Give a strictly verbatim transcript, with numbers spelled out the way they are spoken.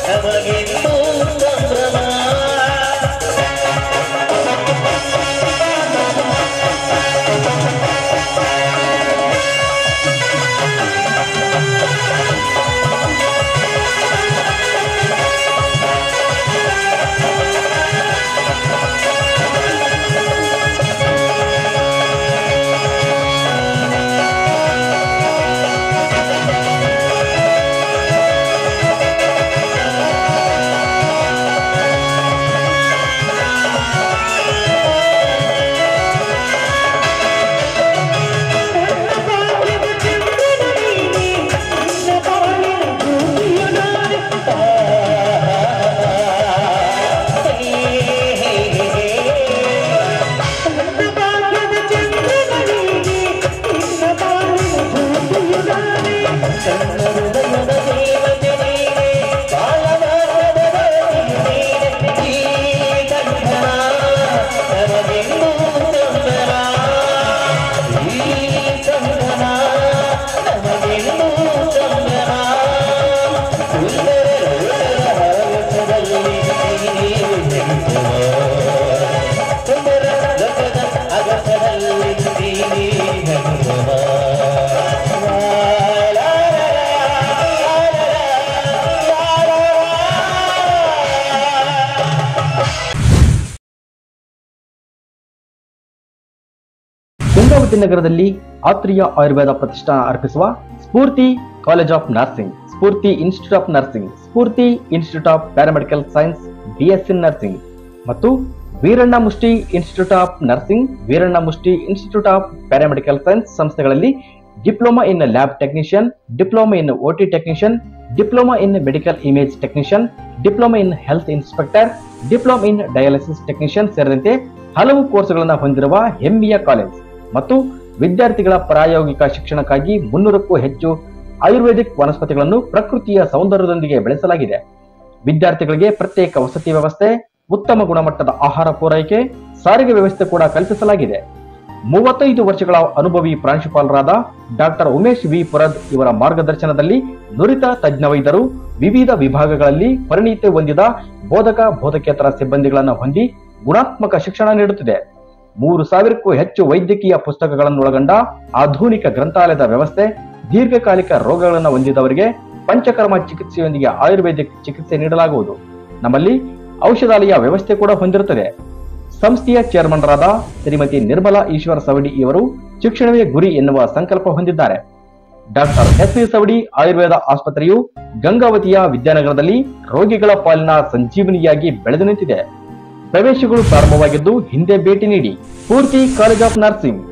ನಮಗೆಂದು ಸಂಭ್ರಮ. ಗಂಗಾವತಿ ನಗರದಲ್ಲಿ ಆತ್ರಿಯ ಆಯುರ್ವೇದ ಪ್ರತಿಷ್ಠಾನ ಅರ್ಪಿಸುವ Spoorthi college of nursing, Spoorthi institute of nursing, Spoorthi institute of paramedical science BSc nursing ಮತ್ತು Veeranna Mushti institute of nursing, Veeranna Mushti institute of paramedical science ಸಂಸ್ಥೆಗಳಲ್ಲಿ diploma in lab technician, diploma in OT technician, diploma in medical image technician, diploma in health inspector, diploma in dialysis technician ಸೇರಿದಂತೆ ಹಲವು ಕೋರ್ಸ್ಗಳನ್ನು ಹೊಂದಿರುವ ಹೆಮ್ಮೆಯ college ಮತ್ತು ವಿದ್ಯಾರ್ಥಿಗಳ ಪ್ರಾಯೋಗಿಕ ಶಿಕ್ಷಣಕ್ಕಾಗಿ ಮುನ್ನೂರಕ್ಕೂ ಹೆಚ್ಚು ಆಯುರ್ವೇದಿಕ್ ವನಸ್ಪತಿಗಳನ್ನು ಪ್ರಕೃತಿಯ ಸೌಂದರ್ಯದೊಂದಿಗೆ ಬೆಳೆಸಲಾಗಿದೆ. ವಿದ್ಯಾರ್ಥಿಗಳಿಗೆ ಪ್ರತ್ಯೇಕ ವಸತಿ ವ್ಯವಸ್ಥೆ, ಉತ್ತಮ ಗುಣಮಟ್ಟದ ಆಹಾರ ಪೂರೈಕೆ, ಸಾರಿಗೆ ವ್ಯವಸ್ಥೆ ಕೂಡ ಕಲ್ಪಿಸಲಾಗಿದೆ. ಮೂವತ್ತೈದು ವರ್ಷಗಳ ಅನುಭವಿ ಪ್ರಾಂಶುಪಾಲರಾದ ಡಾಕ್ಟರ್ ಉಮೇಶ್ ವಿ ಪುರದ್ ಇವರ ಮಾರ್ಗದರ್ಶನದಲ್ಲಿ ನುರಿತ ತಜ್ಞ ವೈದ್ಯರು ವಿವಿಧ ವಿಭಾಗಗಳಲ್ಲಿ ಪರಿಣಿತಿ ಹೊಂದಿದ ಬೋಧಕ ಬೋಧಕೇತರ ಸಿಬ್ಬಂದಿಗಳನ್ನು ಹೊಂದಿ ಗುಣಾತ್ಮಕ ಶಿಕ್ಷಣ ನೀಡುತ್ತಿದೆ. ಮೂರು ಸಾವಿರಕ್ಕೂ ಹೆಚ್ಚು ವೈದ್ಯಕೀಯ ಪುಸ್ತಕಗಳನ್ನು ಒಳಗೊಂಡ ಆಧುನಿಕ ಗ್ರಂಥಾಲಯದ ವ್ಯವಸ್ಥೆ, ದೀರ್ಘಕಾಲಿಕ ರೋಗಗಳನ್ನು ಹೊಂದಿದವರಿಗೆ ಪಂಚಕರ್ಮ ಚಿಕಿತ್ಸೆಯೊಂದಿಗೆ ಆಯುರ್ವೇದಿಕ್ ಚಿಕಿತ್ಸೆ ನೀಡಲಾಗುವುದು. ನಮ್ಮಲ್ಲಿ ಔಷಧಾಲಯ ವ್ಯವಸ್ಥೆ ಕೂಡ ಹೊಂದಿರುತ್ತದೆ. ಸಂಸ್ಥೆಯ ಚೇರ್ಮನ್ರಾದ ಶ್ರೀಮತಿ ನಿರ್ಮಲಾ ಈಶ್ವರ ಸವಡಿ ಇವರು ಶಿಕ್ಷಣವೇ ಗುರಿ ಎನ್ನುವ ಸಂಕಲ್ಪ ಹೊಂದಿದ್ದಾರೆ. Doctor S V Savadi Ayurveda ಆಸ್ಪತ್ರೆಯು ಗಂಗಾವತಿಯ ವಿದ್ಯಾನಗರದಲ್ಲಿ ರೋಗಿಗಳ ಪಾಲಿನ ಸಂಜೀವನಿಯಾಗಿ ಬೆಳೆದು ನಿಂತಿದೆ. ಪ್ರವೇಶಗಳು ಪ್ರಾರಂಭವಾಗಿದ್ದು ಹಿಂದೆ ಭೇಟಿ ನೀಡಿ. Spoorthi college of nursing.